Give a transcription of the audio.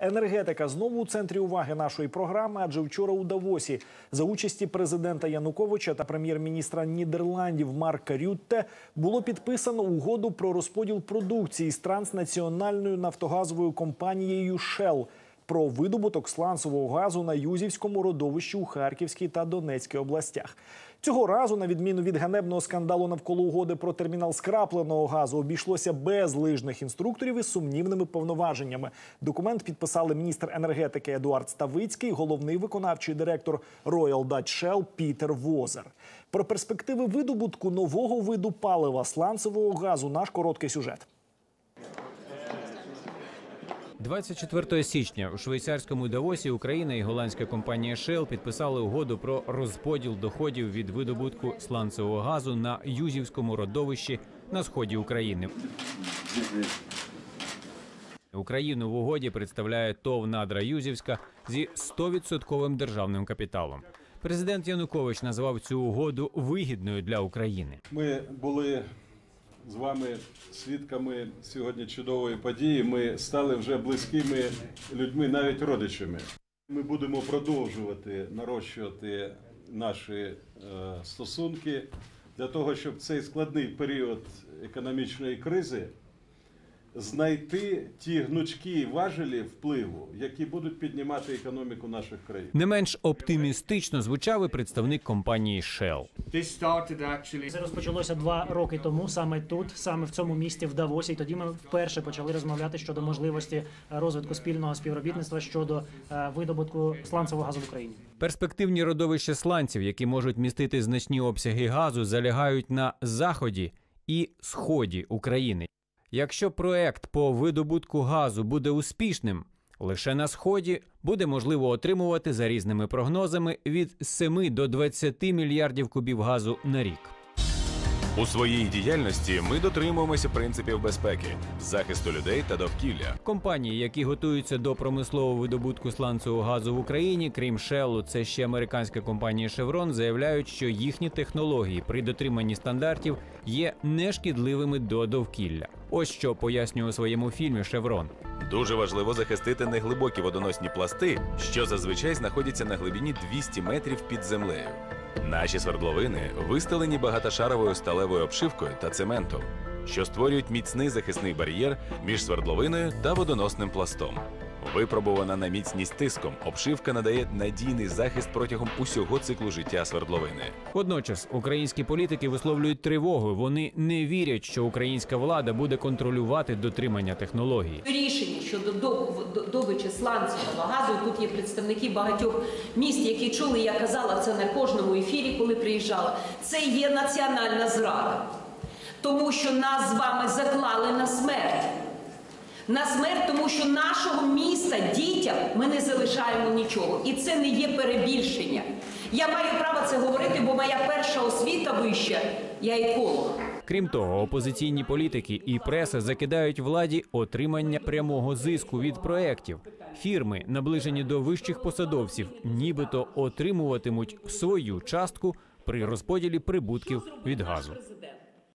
Енергетика знову у центрі уваги нашої програми, адже вчора у Давосі за участі президента Януковича та прем'єр-міністра Нідерландів Марка Рютте було підписано угоду про розподіл продукції з транснаціональною нафтогазовою компанією Shell про видобуток сланцевого газу на Юзівському родовищі у Харківській та Донецькій областях. Цього разу, на відміну від ганебного скандалу навколо угоди про термінал скрапленого газу, обійшлося без лижних інструкторів із сумнівними повноваженнями. Документ підписали міністр енергетики Едуард Ставицький, головний виконавчий директор Royal Dutch Shell Пітер Возер. Про перспективи видобутку нового виду палива сланцевого газу наш короткий сюжет. 24 січня у швейцарському Давосі Україна і голландська компанія Shell підписали угоду про розподіл доходів від видобутку сланцевого газу на Юзівському родовищі на сході України. Україну в угоді представляє ТОВ «Надра Юзівська» зі 100% державним капіталом. Президент Янукович назвав цю угоду вигідною для України. Ми були з вами свідками сьогодні чудової події. Ми стали вже близькими людьми, навіть родичами. Ми будемо продовжувати нарощувати наші стосунки для того, щоб цей складний період економічної кризи знайти ті гнучкі важелі впливу, які будуть піднімати економіку наших країн. Не менш оптимістично звучав і представник компанії Shell. Це розпочалося 2 роки тому, саме тут, саме в цьому місті, в Давосі. І тоді ми вперше почали розмовляти щодо можливості розвитку спільного співробітництва щодо видобутку сланцевого газу в Україні. Перспективні родовища сланців, які можуть містити значні обсяги газу, залягають на заході і сході України. Якщо проект по видобутку газу буде успішним, лише на сході буде можливо отримувати, за різними прогнозами, від 7 до 20 мільярдів кубів газу на рік. У своїй діяльності ми дотримуємося принципів безпеки, захисту людей та довкілля. Компанії, які готуються до промислового видобутку сланцевого газу в Україні, крім Shell, це ще американська компанія Chevron, заявляють, що їхні технології при дотриманні стандартів є нешкідливими до довкілля. Ось що пояснює у своєму фільмі Chevron. Дуже важливо захистити неглибокі водоносні пласти, що зазвичай знаходяться на глибині 200 метрів під землею. Наші свердловини вистелені багатошаровою сталевою обшивкою та цементом, що створюють міцний захисний бар'єр між свердловиною та водоносним пластом. Випробувана на міцність тиском, обшивка надає надійний захист протягом усього циклу життя свердловини. Водночас українські політики висловлюють тривогу. Вони не вірять, що українська влада буде контролювати дотримання технологій. Рішення щодо добичі сланцевого газу, тут є представники багатьох міст, які чули, я казала це на кожному ефірі, коли приїжджала. Це є національна зрада, тому що нас з вами заклали на смерть. На смерть, тому що нашого міста, дітям, ми не залишаємо нічого. І це не є перебільшення. Я маю право це говорити, бо моя перша освіта вища, я еколог. Крім того, опозиційні політики і преса закидають владі отримання прямого зиску від проєктів. Фірми, наближені до вищих посадовців, нібито отримуватимуть свою частку при розподілі прибутків від газу.